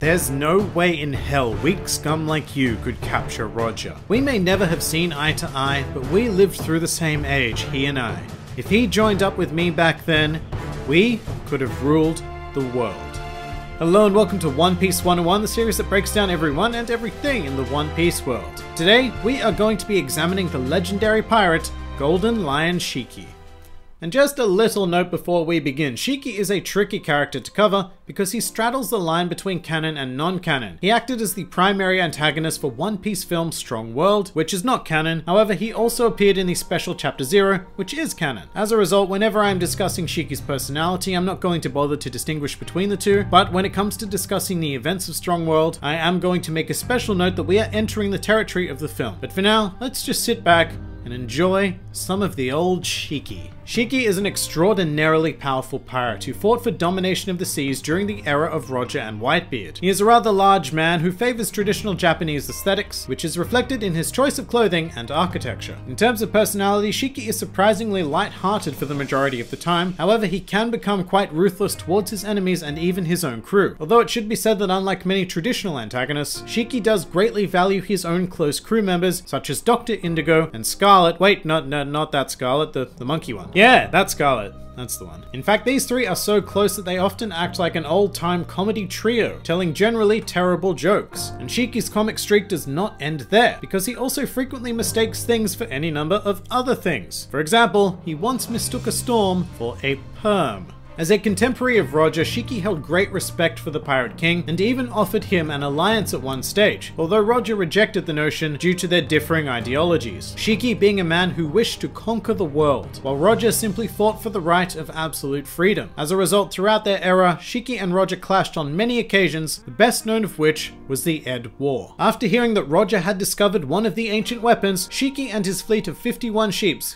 There's no way in hell weak scum like you could capture Roger. We may never have seen eye to eye, but we lived through the same age, he and I. If he joined up with me back then, we could have ruled the world. Hello and welcome to One Piece 101, the series that breaks down everyone and everything in the One Piece world. Today, we are going to be examining the legendary pirate, Golden Lion Shiki. And just a little note before we begin, Shiki is a tricky character to cover because he straddles the line between canon and non-canon. He acted as the primary antagonist for One Piece film Strong World, which is not canon. However, he also appeared in the special Chapter 0, which is canon. As a result, whenever I am discussing Shiki's personality, I'm not going to bother to distinguish between the two, but when it comes to discussing the events of Strong World, I am going to make a special note that we are entering the territory of the film. But for now, let's just sit back and enjoy some of the old Shiki. Shiki is an extraordinarily powerful pirate who fought for domination of the seas during the era of Roger and Whitebeard. He is a rather large man who favors traditional Japanese aesthetics, which is reflected in his choice of clothing and architecture. In terms of personality, Shiki is surprisingly light-hearted for the majority of the time. However, he can become quite ruthless towards his enemies and even his own crew. Although it should be said that unlike many traditional antagonists, Shiki does greatly value his own close crew members, such as Dr. Indigo and Scarlet. Wait, not that Scarlet, the monkey one. Yeah, that's Scarlet. That's the one. In fact, these three are so close that they often act like an old-time comedy trio, telling generally terrible jokes. And Shiki's comic streak does not end there, because he also frequently mistakes things for any number of other things. For example, he once mistook a storm for a perm. As a contemporary of Roger, Shiki held great respect for the Pirate King and even offered him an alliance at one stage, although Roger rejected the notion due to their differing ideologies. Shiki being a man who wished to conquer the world, while Roger simply fought for the right of absolute freedom. As a result, throughout their era, Shiki and Roger clashed on many occasions, the best known of which was the Ed War. After hearing that Roger had discovered one of the ancient weapons, Shiki and his fleet of 51 sheeps.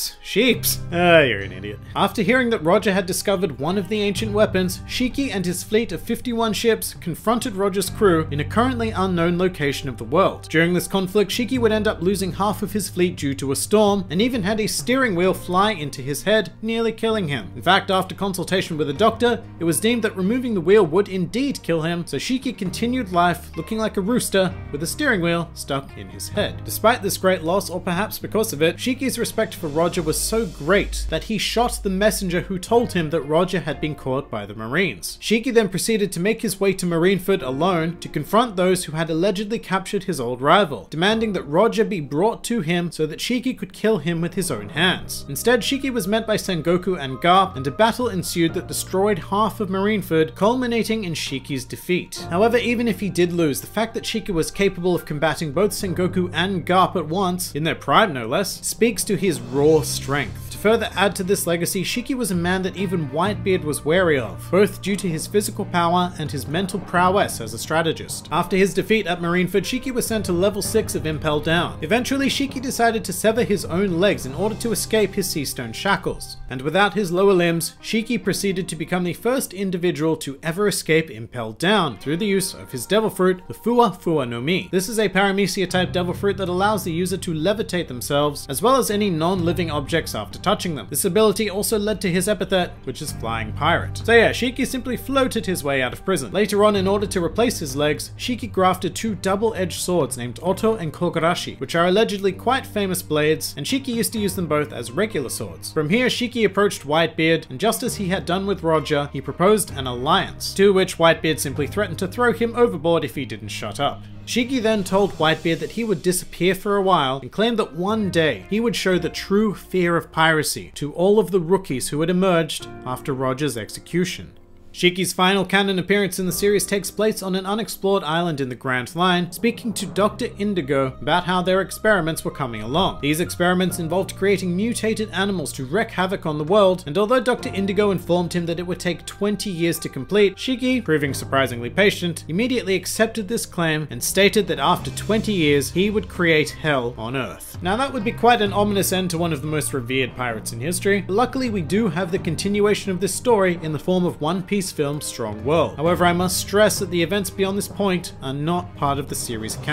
You're an idiot. After hearing that Roger had discovered one of the ancient weapons, Shiki and his fleet of 51 ships confronted Roger's crew in a currently unknown location of the world. During this conflict, Shiki would end up losing half of his fleet due to a storm, and even had a steering wheel fly into his head, nearly killing him. In fact, after consultation with a doctor, it was deemed that removing the wheel would indeed kill him, so Shiki continued life looking like a rooster with a steering wheel stuck in his head. Despite this great loss, or perhaps because of it, Shiki's respect for Roger was so great that he shot the messenger who told him that Roger had been caught by the Marines. Shiki then proceeded to make his way to Marineford alone to confront those who had allegedly captured his old rival, demanding that Roger be brought to him so that Shiki could kill him with his own hands. Instead, Shiki was met by Sengoku and Garp, and a battle ensued that destroyed half of Marineford, culminating in Shiki's defeat. However, even if he did lose, the fact that Shiki was capable of combating both Sengoku and Garp at once, in their prime no less, speaks to his raw strength. To further add to this legacy, Shiki was a man that even Whitebeard was wary of, both due to his physical power and his mental prowess as a strategist. After his defeat at Marineford, Shiki was sent to level 6 of Impel Down. Eventually, Shiki decided to sever his own legs in order to escape his sea stone shackles. And without his lower limbs, Shiki proceeded to become the first individual to ever escape Impel Down through the use of his devil fruit, the Fua Fua no Mi. This is a paramecia type devil fruit that allows the user to levitate themselves, as well as any non-living objects after touching them. This ability also led to his epithet, which is Flying Pirate. So yeah, Shiki simply floated his way out of prison. Later on, in order to replace his legs, Shiki grafted two double-edged swords named Oto and Kogarashi, which are allegedly quite famous blades, and Shiki used to use them both as regular swords. From here, Shiki approached Whitebeard, and just as he had done with Roger, he proposed an alliance, to which Whitebeard simply threatened to throw him overboard if he didn't shut up. Shiki then told Whitebeard that he would disappear for a while and claimed that one day he would show the true fear of piracy to all of the rookies who had emerged after Roger's execution. Shiki's final canon appearance in the series takes place on an unexplored island in the Grand Line, speaking to Dr. Indigo about how their experiments were coming along. These experiments involved creating mutated animals to wreak havoc on the world, and although Dr. Indigo informed him that it would take 20 years to complete, Shiki, proving surprisingly patient, immediately accepted this claim and stated that after 20 years he would create hell on Earth. Now that would be quite an ominous end to one of the most revered pirates in history, but luckily we do have the continuation of this story in the form of One Piece film Strong World. However, I must stress that the events beyond this point are not part of the series canon.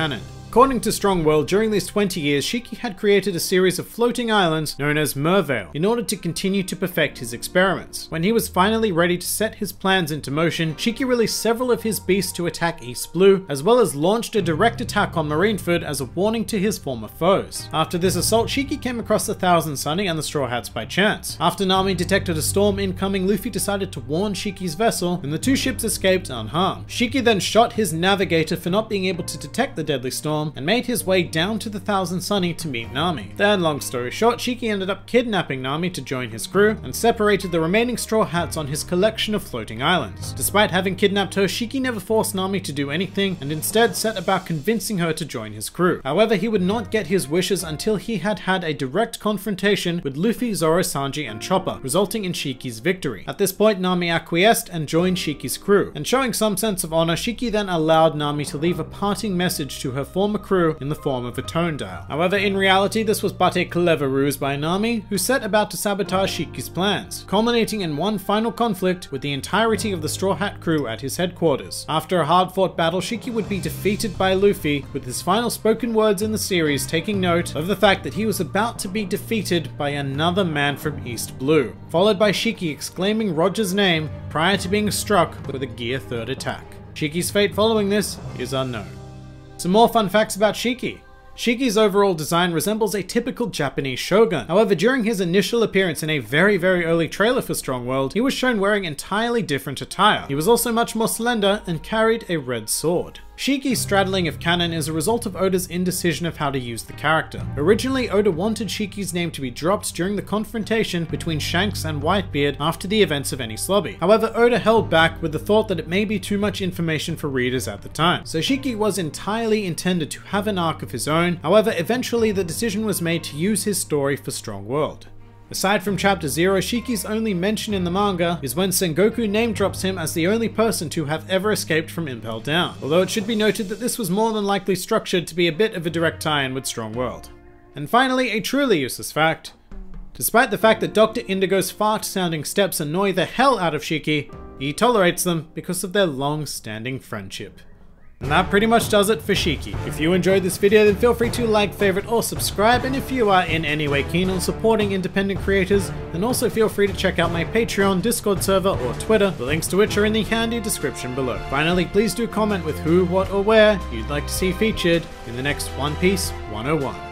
According to Strong World, during these 20 years, Shiki had created a series of floating islands known as Mervale in order to continue to perfect his experiments. When he was finally ready to set his plans into motion, Shiki released several of his beasts to attack East Blue, as well as launched a direct attack on Marineford as a warning to his former foes. After this assault, Shiki came across the Thousand Sunny and the Straw Hats by chance. After Nami detected a storm incoming, Luffy decided to warn Shiki's vessel, and the two ships escaped unharmed. Shiki then shot his navigator for not being able to detect the deadly storm, and made his way down to the Thousand Sunny to meet Nami. Then, long story short, Shiki ended up kidnapping Nami to join his crew, and separated the remaining Straw Hats on his collection of floating islands. Despite having kidnapped her, Shiki never forced Nami to do anything, and instead set about convincing her to join his crew. However, he would not get his wishes until he had had a direct confrontation with Luffy, Zoro, Sanji, and Chopper, resulting in Shiki's victory. At this point, Nami acquiesced and joined Shiki's crew, and showing some sense of honor, Shiki then allowed Nami to leave a parting message to her former crew in the form of a tone dial. However, in reality, this was but a clever ruse by Nami, who set about to sabotage Shiki's plans, culminating in one final conflict with the entirety of the Straw Hat crew at his headquarters. After a hard-fought battle, Shiki would be defeated by Luffy, with his final spoken words in the series taking note of the fact that he was about to be defeated by another man from East Blue, followed by Shiki exclaiming Roger's name prior to being struck with a Gear 3rd attack. Shiki's fate following this is unknown. Some more fun facts about Shiki. Shiki's overall design resembles a typical Japanese shogun. However, during his initial appearance in a very early trailer for Strong World, he was shown wearing entirely different attire. He was also much more slender and carried a red sword. Shiki's straddling of canon is a result of Oda's indecision of how to use the character. Originally, Oda wanted Shiki's name to be dropped during the confrontation between Shanks and Whitebeard after the events of Enies Lobby. However, Oda held back with the thought that it may be too much information for readers at the time. So Shiki was entirely intended to have an arc of his own. However, eventually the decision was made to use his story for Strong World. Aside from Chapter 0, Shiki's only mention in the manga is when Sengoku name drops him as the only person to have ever escaped from Impel Down, although it should be noted that this was more than likely structured to be a bit of a direct tie-in with Strong World. And finally, a truly useless fact. Despite the fact that Dr. Indigo's fart-sounding steps annoy the hell out of Shiki, he tolerates them because of their long-standing friendship. And that pretty much does it for Shiki. If you enjoyed this video, then feel free to like, favorite, or subscribe, and if you are in any way keen on supporting independent creators, then also feel free to check out my Patreon, Discord server, or Twitter, the links to which are in the handy description below. Finally, please do comment with who, what, or where you'd like to see featured in the next One Piece 101.